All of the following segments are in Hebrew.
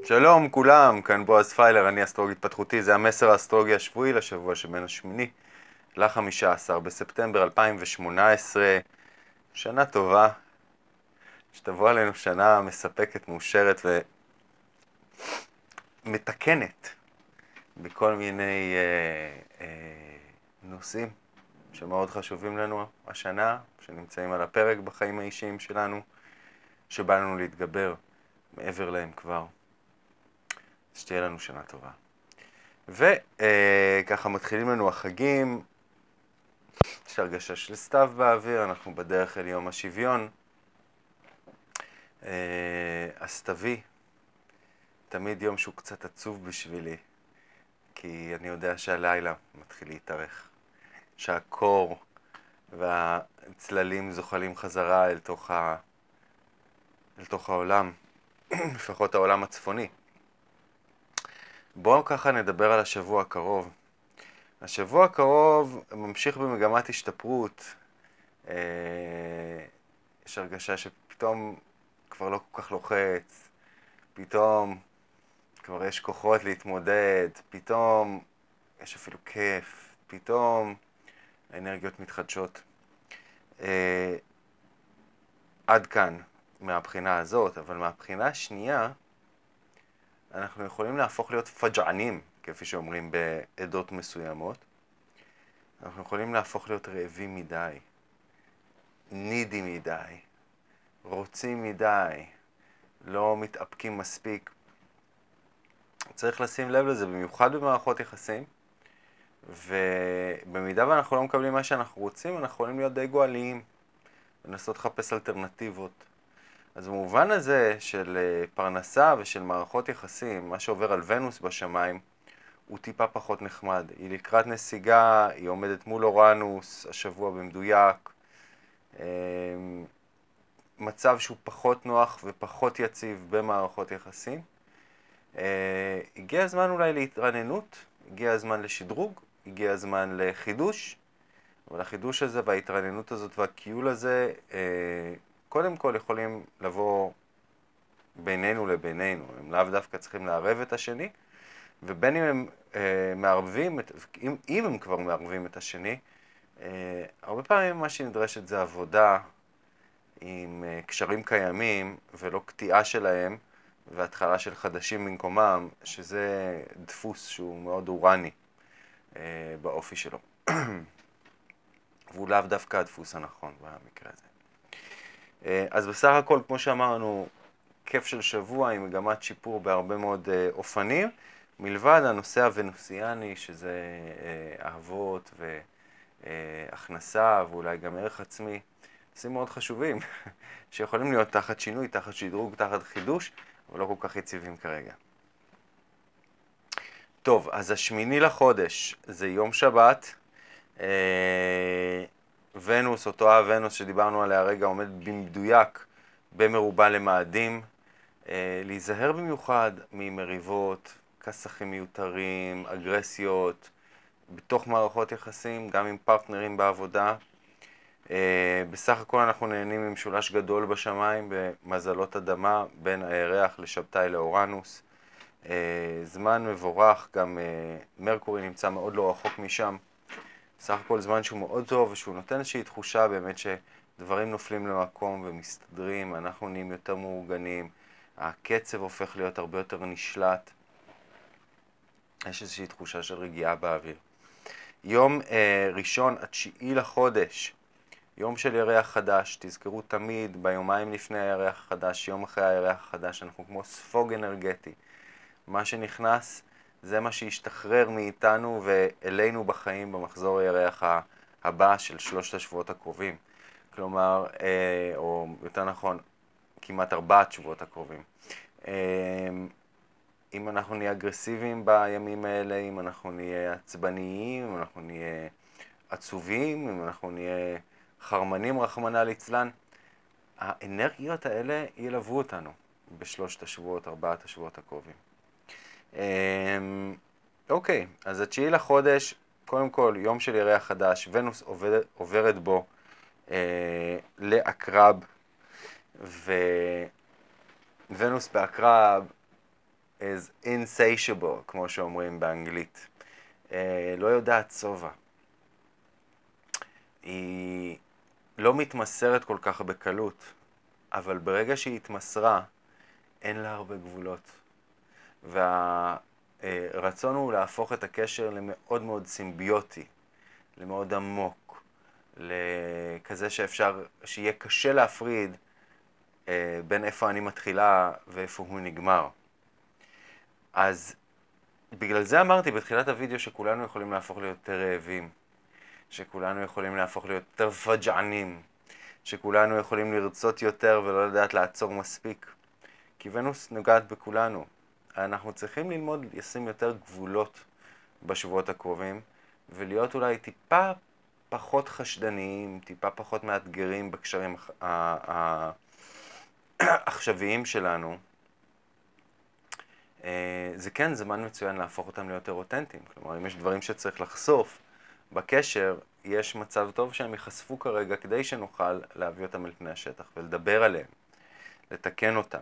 שלום כולם, כאן בועז פיילר, אני אסטרוג התפתחותי, זה המסר האסטרוגי השבועי לשבוע שבין השמיני ל-15 בספטמבר 2018. שנה טובה, שתבוא עלינו שנה מספקת, מאושרת ומתקנת בכל מיני נושאים שמאוד חשובים לנו השנה, שנמצאים על הפרק בחיים האישיים שלנו, שבא לנו להתגבר מעבר להם כבר. שתהיה לנו שנה טובה. וככה מתחילים לנו החגים, יש הרגשה של סתיו באוויר, אנחנו בדרך אל יום השוויון. הסתיוי, תמיד יום שהוא קצת עצוב בשבילי, כי אני יודע שהלילה מתחיל להתארך, שהקור והצללים זוחלים חזרה אל תוך העולם, לפחות העולם הצפוני. בואו ככה נדבר על השבוע הקרוב. השבוע הקרוב ממשיך במגמת השתפרות. יש הרגשה שפתאום כבר לא כל כך לוחץ, פתאום כבר יש כוחות להתמודד, פתאום יש אפילו כיף, פתאום האנרגיות מתחדשות. עד כאן מהבחינה הזאת, אבל מהבחינה השנייה, אנחנו יכולים להפוך להיות פג'ענים, כפי שאומרים בעדות מסוימות. אנחנו יכולים להפוך להיות רעבים מדי, נידי מדי, רוצים מדי, לא מתאפקים מספיק. צריך לשים לב לזה, במיוחד במערכות יחסים, ובמידה ואנחנו לא מקבלים מה שאנחנו רוצים, אנחנו יכולים להיות די גואליים, לנסות לחפש אלטרנטיבות. אז במובן הזה של פרנסה ושל מערכות יחסים, מה שעובר על ונוס בשמיים הוא טיפה פחות נחמד. היא לקראת נסיגה, היא עומדת מול אורנוס השבוע במדויק. מצב שהוא פחות נוח ופחות יציב במערכות יחסים. הגיע הזמן אולי להתרעננות, הגיע הזמן לשדרוג, הגיע הזמן לחידוש. אבל החידוש הזה וההתרעננות הזאת והקיול הזה קודם כל יכולים לבוא בינינו לבינינו. הם לאו דווקא צריכים לערב את השני, ובין אם הם מערבים, אם הם כבר מערבים את השני, הרבה פעמים מה שנדרשת זה עבודה עם קשרים קיימים ולא קטיעה שלהם והתחלה של חדשים במקומם, שזה דפוס שהוא מאוד אורני באופי שלו. והוא לאו דווקא הדפוס הנכון במקרה הזה. אז בסך הכל, כמו שאמרנו, כיף של שבוע עם מגמת שיפור בהרבה מאוד אופנים, מלבד הנושא הוונוסיאני, שזה אהבות והכנסה ואולי גם ערך עצמי, נושאים מאוד חשובים, שיכולים להיות תחת שינוי, תחת שדרוג, תחת חידוש, אבל לא כל כך יציבים כרגע. טוב, אז השמיני לחודש זה יום שבת, ונוס, אותו הוונוס שדיברנו עליה הרגע, עומד במדויק במרובה למאדים. להיזהר במיוחד ממריבות, כסחים מיותרים, אגרסיות, בתוך מערכות יחסים, גם עם פרטנרים בעבודה. בסך הכל אנחנו נהנים עם משולש גדול בשמיים במזלות אדמה בין הירח לשבתאי לאורנוס. זמן מבורך, גם מרקורי נמצא מאוד לא רחוק משם. בסך הכל זמן שהוא מאוד טוב ושהוא נותן איזושהי תחושה באמת שדברים נופלים למקום ומסתדרים, אנחנו נהיים יותר מאורגנים, הקצב הופך להיות הרבה יותר נשלט, יש איזושהי תחושה של רגיעה באוויר. יום ראשון, 9 לחודש, יום של ירח חדש, תזכרו תמיד ביומיים לפני הירח החדש, יום אחרי הירח החדש, אנחנו כמו ספוג אנרגטי. מה שנכנס זה מה שישתחרר מאיתנו ואלינו בחיים במחזור הירח הבא של 3 השבועות הקרובים. כלומר, או יותר נכון, כמעט 4 השבועות הקרובים. אם אנחנו נהיה אגרסיביים בימים האלה, אם אנחנו נהיה עצבניים, אם אנחנו נהיה עצובים, אם אנחנו נהיה חרמנים, רחמנא ליצלן, האנרגיות האלה ילוו אותנו ב3 השבועות, 4 השבועות הקרובים. אוקיי, אז 9 לחודש, קודם כל יום של ירח חדש, ונוס עוברת בו לעקרב, ונוס בעקרב is insatiable, כמו שאומרים באנגלית. לא יודעת שובע. היא לא מתמסרת כל כך בקלות, אבל ברגע שהיא התמסרה, אין לה הרבה גבולות. והרצון הוא להפוך את הקשר למאוד מאוד סימביוטי, למאוד עמוק, לכזה שיהיה קשה להפריד בין איפה אני מתחילה ואיפה הוא נגמר. אז בגלל זה אמרתי בתחילת הוידאו שכולנו יכולים להפוך להיות יותר רעבים, שכולנו יכולים להפוך להיות יותר פג'ענים, שכולנו יכולים לרצות יותר ולא לדעת לעצור מספיק. כי ונוס נוגעת בכולנו. אנחנו צריכים ללמוד לשים יותר גבולות בשבועות הקרובים, ולהיות אולי טיפה פחות חשדניים, טיפה פחות מאתגרים בקשרים העכשוויים שלנו. זה כן זמן מצוין להפוך אותם ליותר אותנטיים. כלומר, אם יש דברים שצריך לחשוף בקשר, יש מצב טוב שהם ייחשפו כרגע כדי שנוכל להביא אותם אל פני השטח ולדבר עליהם, לתקן אותם.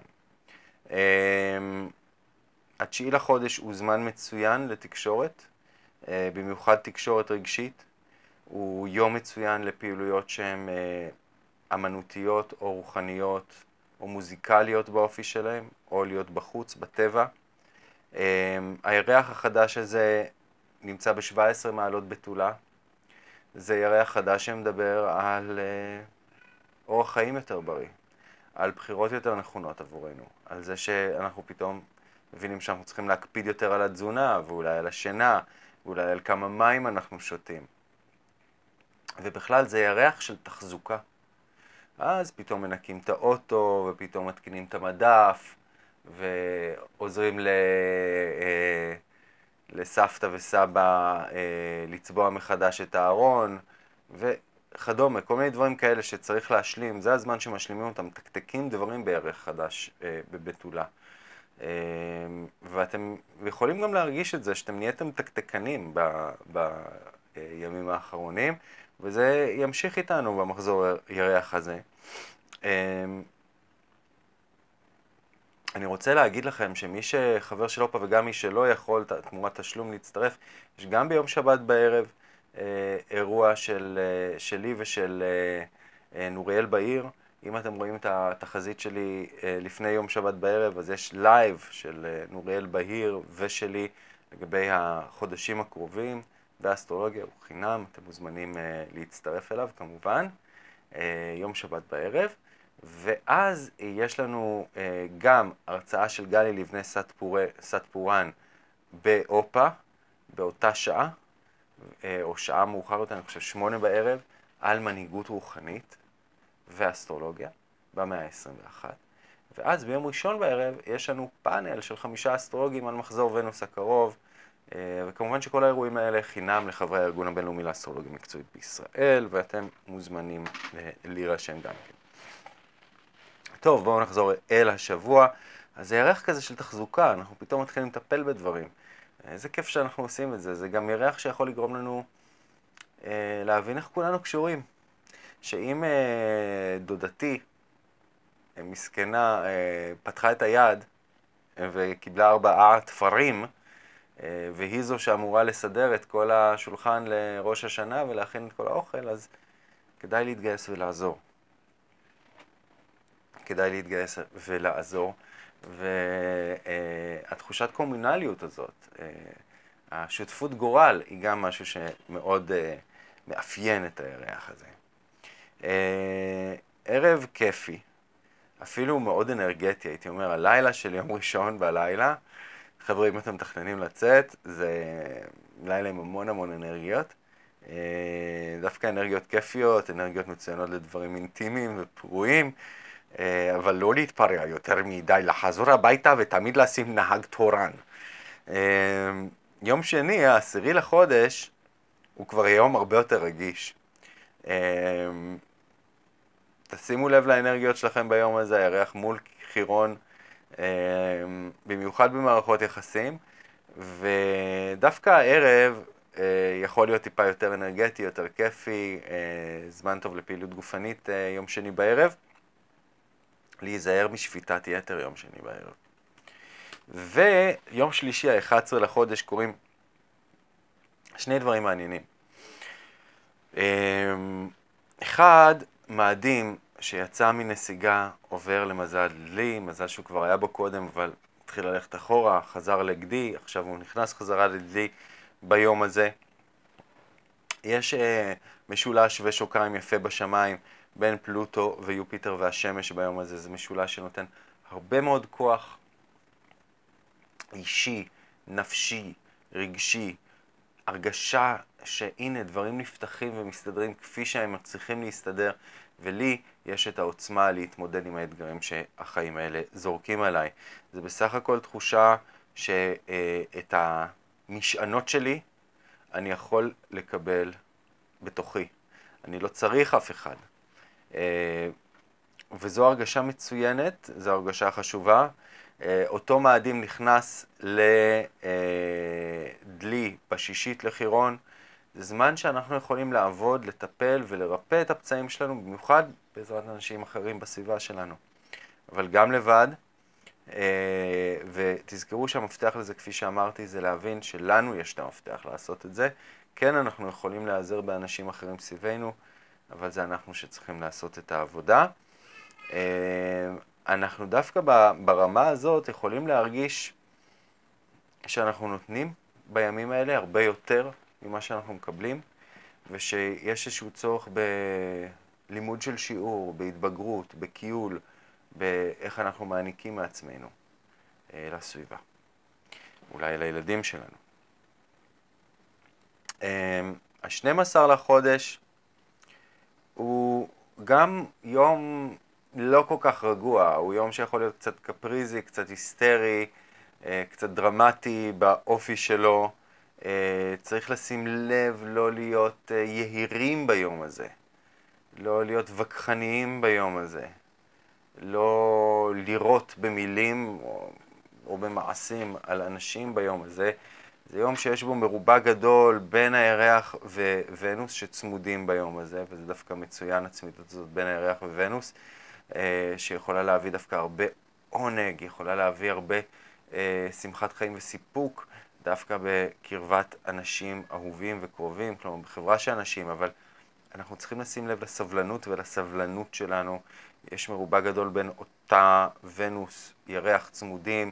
התשיעי לחודש הוא זמן מצוין לתקשורת, במיוחד תקשורת רגשית. הוא יום מצוין לפעילויות שהן אמנותיות או רוחניות או מוזיקליות באופי שלהם, או להיות בחוץ, בטבע. הירח החדש הזה נמצא ב-17 מעלות בתולה. זה ירח חדש שמדבר על אורח חיים יותר בריא, על בחירות יותר נכונות עבורנו, על זה שאנחנו פתאום מבינים שאנחנו צריכים להקפיד יותר על התזונה, ואולי על השינה, ואולי על כמה מים אנחנו שותים. ובכלל זה ירח של תחזוקה. אז פתאום מנקים את האוטו, ופתאום מתקינים את המדף, ועוזרים לסבתא וסבא לצבוע מחדש את הארון, וכדומה. כל מיני דברים כאלה שצריך להשלים. זה הזמן שמשלימים אותם, תקתקים דברים בירח חדש בבתולה. ואתם יכולים גם להרגיש את זה, שאתם נהייתם תקתקנים בימים האחרונים, וזה ימשיך איתנו במחזור ירח הזה. אני רוצה להגיד לכם שמי שחבר שלו פה וגם מי שלא יכול תמורת תשלום להצטרף, יש גם ביום שבת בערב אירוע שלי ושל נוריאל בעיר. אם אתם רואים את התחזית שלי לפני יום שבת בערב, אז יש לייב של נוריאל בהיר ושלי לגבי החודשים הקרובים, באסטרולוגיה הוא חינם, אתם מוזמנים להצטרף אליו כמובן, יום שבת בערב. ואז יש לנו גם הרצאה של גלי לבני סטפורן באופה, באותה שעה, או שעה מאוחר יותר, אני חושב 8 בערב, על מנהיגות רוחנית ואסטרולוגיה במאה ה-21. ואז ביום ראשון בערב יש לנו פאנל של 5 אסטרולוגים על מחזור ונוס הקרוב, וכמובן שכל האירועים האלה חינם לחברי הארגון הבינלאומי לאסטרולוגיה מקצועית בישראל, ואתם מוזמנים להירשם גם כן. טוב, בואו נחזור אל השבוע. אז זה ירח כזה של תחזוקה, אנחנו פתאום מתחילים לטפל בדברים. איזה כיף שאנחנו עושים את זה. זה גם ירח שיכול לגרום לנו להבין איך כולנו קשורים. שאם דודתי, מסכנה, פתחה את היד וקיבלה 4 תפרים, והיא זו שאמורה לסדר את כל השולחן לראש השנה ולהכין את כל האוכל, אז כדאי להתגייס ולעזור. כדאי להתגייס ולעזור, והתחושת קומונליות הזאת, השותפות גורל, היא גם משהו שמאוד מאפיין את הירח הזה. ערב כיפי, אפילו מאוד אנרגטי, הייתי אומר, הלילה של יום ראשון בלילה, חבר'ה, אם אתם מתכננים לצאת, זה לילה עם המון אנרגיות, דווקא אנרגיות כיפיות, אנרגיות מצוינות לדברים אינטימיים ופרועים, אבל לא להתפרע יותר מדי, לחזור הביתה ותמיד לשים נהג תורן. יום שני, ה10 לחודש, הוא כבר יום הרבה יותר רגיש. תשימו לב לאנרגיות שלכם ביום הזה, הירח מול חירון, במיוחד במערכות יחסים, ודווקא הערב יכול להיות טיפה יותר אנרגטי, יותר כיפי, זמן טוב לפעילות גופנית יום שני בערב. להיזהר משפיטת יתר יום שני בערב. ויום שלישי ה-11 לחודש קוראים שני דברים מעניינים. אחד, מאדים שיצא מנסיגה עובר למזל דלי, מזל שהוא כבר היה בו קודם, אבל התחיל ללכת אחורה, חזר לגדי, עכשיו הוא נכנס חזרה לדלי ביום הזה. יש משולש ושוקיים יפה בשמיים בין פלוטו ויופיטר והשמש ביום הזה. זה משולש שנותן הרבה מאוד כוח אישי, נפשי, רגשי, הרגשה שהנה דברים נפתחים ומסתדרים כפי שהם מצליחים להסתדר, ולי יש את העוצמה להתמודד עם האתגרים שהחיים האלה זורקים עליי. זה בסך הכל תחושה שאת המשענות שלי אני יכול לקבל בתוכי. אני לא צריך אף אחד. וזו הרגשה מצוינת, זו הרגשה חשובה. אותו מאדים נכנס לדלי בשישית לחירון. זה זמן שאנחנו יכולים לעבוד, לטפל ולרפא את הפצעים שלנו, במיוחד בעזרת אנשים אחרים בסביבה שלנו. אבל גם לבד, ותזכרו שהמפתח לזה, כפי שאמרתי, זה להבין שלנו יש את המפתח לעשות את זה. כן, אנחנו יכולים להיעזר באנשים אחרים סביבנו, אבל זה אנחנו שצריכים לעשות את העבודה. אנחנו דווקא ברמה הזאת יכולים להרגיש שאנחנו נותנים בימים האלה הרבה יותר ממה שאנחנו מקבלים, ושיש איזשהו צורך בלימוד של שיעור, בהתבגרות, בקיול, באיך אנחנו מעניקים מעצמנו לסביבה, אולי לילדים שלנו. ה-12 לחודש הוא גם יום לא כל כך רגוע, הוא יום שיכול להיות קצת קפריזי, קצת היסטרי, קצת דרמטי באופי שלו. צריך לשים לב לא להיות יהירים ביום הזה, לא להיות וכחניים ביום הזה, לא לירות במילים או במעשים על אנשים ביום הזה. זה יום שיש בו מרובע גדול בין הירח וונוס שצמודים ביום הזה, וזה דווקא מצוין הצמידות הזאת בין הירח וונוס, שיכולה להביא דווקא הרבה עונג, יכולה להביא הרבה שמחת חיים וסיפוק, דווקא בקרבת אנשים אהובים וקרובים, כלומר בחברה של אנשים, אבל אנחנו צריכים לשים לב לסבלנות ולסבלנות שלנו. יש מרובע גדול בין אותה ונוס, ירח צמודים,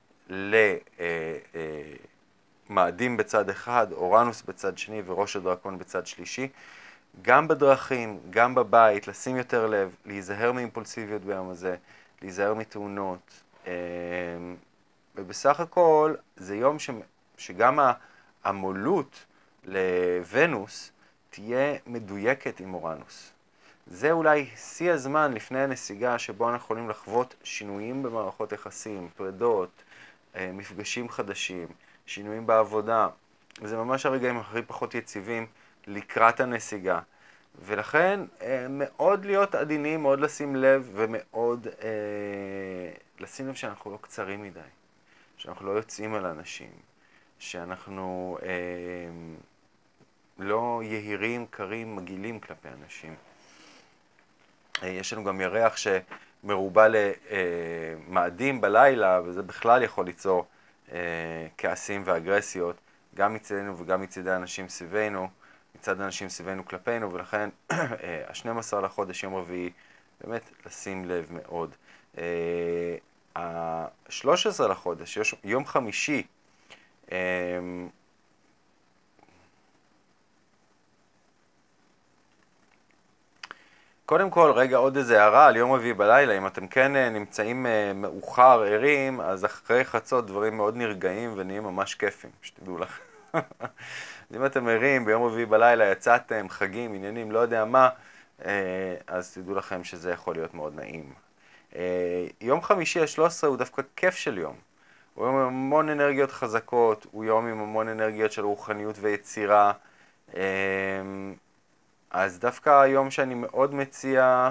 למאדים בצד אחד, אורנוס בצד שני וראש הדרקון בצד שלישי. גם בדרכים, גם בבית, לשים יותר לב, להיזהר מאימפולסיביות ביום הזה, להיזהר מתאונות. ובסך הכל זה יום שגם המולות לוונוס תהיה מדויקת עם אורנוס. זה אולי שיא הזמן לפני הנסיגה שבו אנחנו יכולים לחוות שינויים במערכות יחסים, פרדות, מפגשים חדשים, שינויים בעבודה. וזה ממש הרגעים הכי פחות יציבים לקראת הנסיגה. ולכן מאוד להיות עדינים, מאוד לשים לב ומאוד לשים לב שאנחנו לא קצרים מדי, שאנחנו לא יוצאים על אנשים, שאנחנו לא יהירים, קרים, מגעילים כלפי אנשים. יש לנו גם ירח שמרובע למאדים בלילה, וזה בכלל יכול ליצור כעסים ואגרסיות, גם מצדנו וגם מצד האנשים סביבנו, מצד האנשים סביבנו כלפינו, ולכן ה-12 לחודש, יום רביעי, באמת לשים לב מאוד. ה-13 לחודש, יום חמישי, קודם כל, רגע, עוד איזה הערה על יום רביעי בלילה. אם אתם כן נמצאים מאוחר, ערים, אז אחרי חצות דברים מאוד נרגעים ונהיים ממש כיפים, שתדעו לכם. אז אם אתם ערים, ביום רביעי בלילה יצאתם, חגים, עניינים, לא יודע מה, אז תדעו לכם שזה יכול להיות מאוד נעים. יום חמישי ה-13 הוא דווקא כיף של יום. הוא יום עם המון אנרגיות חזקות, הוא יום עם המון אנרגיות של רוחניות ויצירה. אז דווקא היום שאני מאוד מציע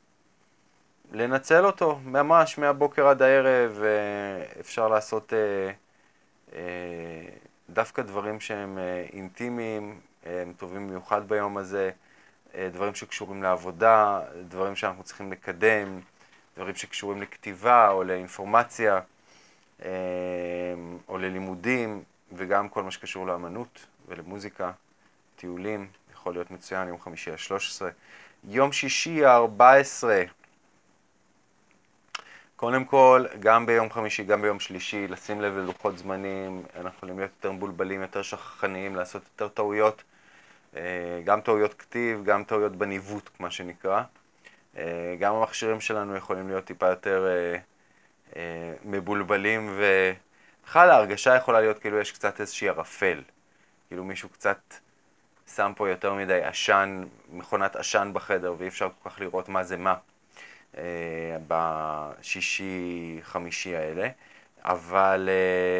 לנצל אותו, ממש מהבוקר עד הערב, אפשר לעשות דווקא דברים שהם אינטימיים, הם טובים במיוחד ביום הזה, דברים שקשורים לעבודה, דברים שאנחנו צריכים לקדם, דברים שקשורים לכתיבה או לאינפורמציה. או ללימודים, וגם כל מה שקשור לאמנות ולמוזיקה, טיולים, יכול להיות מצוין, יום חמישי ה-13. יום שישי ה-14, קודם כל, גם ביום חמישי, גם ביום שלישי, לשים לב ללוחות זמנים, אנחנו יכולים להיות יותר מבולבלים, יותר שכחניים, לעשות יותר טעויות, גם טעויות כתיב, גם טעויות בניווט, מה שנקרא. גם המכשירים שלנו יכולים להיות טיפה יותר מבולבלים, ובכלל ההרגשה יכולה להיות כאילו יש קצת איזושהי ערפל, כאילו מישהו קצת שם פה יותר מדי עשן, מכונת עשן בחדר, ואי אפשר כל כך לראות מה זה מה בשישי חמישי האלה, אבל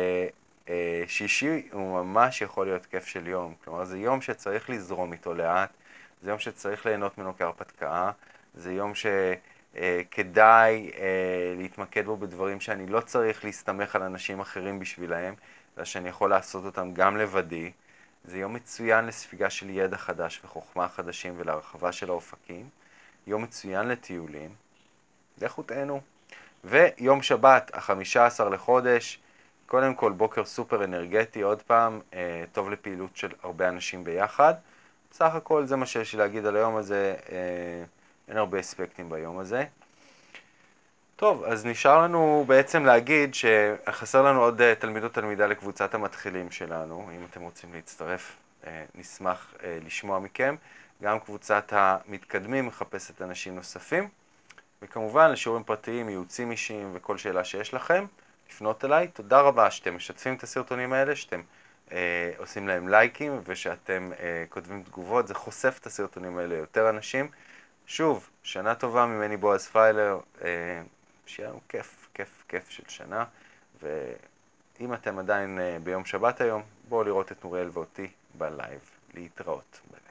שישי הוא ממש יכול להיות כיף של יום, כלומר זה יום שצריך לזרום איתו לאט, זה יום שצריך ליהנות ממנו כהרפתקה, זה יום שכדאי להתמקד בו בדברים שאני לא צריך להסתמך על אנשים אחרים בשבילהם, אלא שאני יכול לעשות אותם גם לבדי. זה יום מצוין לספיגה של ידע חדש וחוכמה חדשים ולהרחבה של האופקים. יום מצוין לטיולים. לכו תהנו. ויום שבת, ה-15 לחודש, קודם כל בוקר סופר אנרגטי, עוד פעם, טוב לפעילות של הרבה אנשים ביחד. בסך הכל זה מה שיש לי להגיד על היום הזה, אין הרבה אספקטים ביום הזה. טוב, אז נשאר לנו בעצם להגיד שחסר לנו עוד תלמיד או תלמידה לקבוצת המתחילים שלנו. אם אתם רוצים להצטרף, נשמח לשמוע מכם. גם קבוצת המתקדמים מחפשת אנשים נוספים. וכמובן לשיעורים פרטיים, ייעוצים אישיים וכל שאלה שיש לכם, לפנות אליי. תודה רבה שאתם משתפים את הסרטונים האלה, שאתם עושים להם לייקים ושאתם כותבים תגובות. זה חושף את הסרטונים האלה ליותר אנשים. שוב, שנה טובה ממני בועז פיילר. שיהיה לנו כיף של שנה, ואם אתם עדיין ביום שבת היום, בואו לראות את נוריאל ואותי בלייב. להתראות.